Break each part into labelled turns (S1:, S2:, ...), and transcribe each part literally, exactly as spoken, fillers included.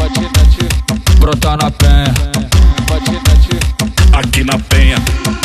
S1: patinete,
S2: brota na penha,
S1: patinete,
S3: aqui na penha.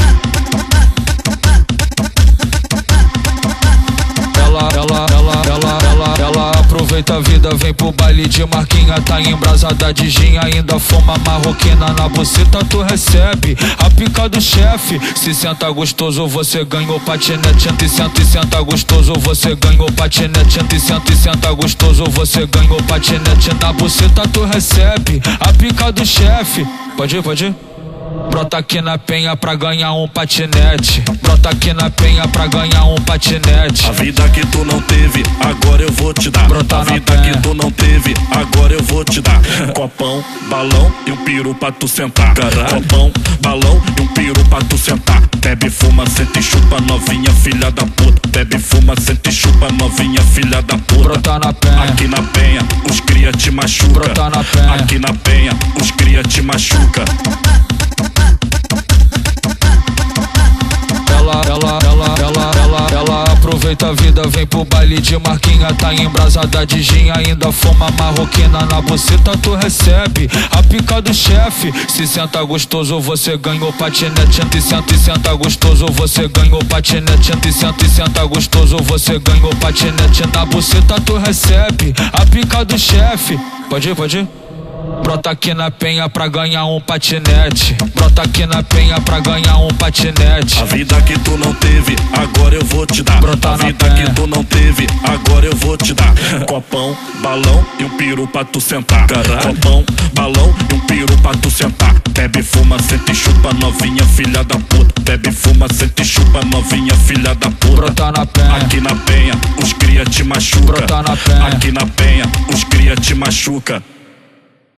S2: Ela, ela, ela, ela, ela, ela aproveita a vida, vem pro baile de Marquinha, tá embrasada de gin, ainda fuma marroquina na buceta, tu recebe a pica do chefe. Se senta gostoso, você ganhou patinete, e senta e senta gostoso, você ganhou patinete, e senta e senta gostoso, você ganhou patinete na buceta, tu recebe a pica do chefe. Pode ir, pode ir. Brota aqui na penha pra ganhar um patinete, brota aqui na penha pra ganhar um patinete.
S3: A vida que tu não teve, agora eu vou te dar.
S2: Brota
S3: A
S2: na
S3: vida
S2: penha.
S3: que tu não teve, agora eu vou te dar. Copão, balão e um piru pra tu sentar. Caralho. Copão, balão e um piru pra tu sentar. Bebe, fuma, senta e chupa, novinha, filha da puta. Bebe, fuma, senta e chupa, novinha, filha da puta.
S2: Brota na penha,
S3: Aqui na penha, os cria te machuca.
S2: brota na penha.
S3: Aqui na penha, os cria te machuca.
S2: Ela, ela, ela, ela, ela, ela aproveita a vida, vem pro baile de Marquinha, tá embrasada de gin, ainda fuma marroquina na buceta, tu recebe a pica do chefe. Se senta gostoso, você ganhou patinete, e senta e senta gostoso, você ganhou patinete, e senta e senta gostoso, você ganhou patinete na buceta, tu recebe a pica do chefe. Pode ir, pode ir. Brota aqui na penha pra ganhar um patinete, brota aqui na penha pra ganhar um patinete.
S3: A vida que tu não teve, agora eu vou te dar.
S2: Brota
S3: A
S2: na
S3: vida
S2: penha.
S3: que tu não teve, agora eu vou te dar. Copão, balão e um piru pra tu sentar. Caralho. Copão, balão e um piru pra tu sentar. Bebe, fuma, senta e chupa, novinha, filha da puta. Bebe, fuma, senta e chupa, novinha, filha da puta.
S2: Brota na penha,
S3: Aqui na penha, os cria te machuca.
S2: brota na penha.
S3: Aqui na penha, os cria te machuca.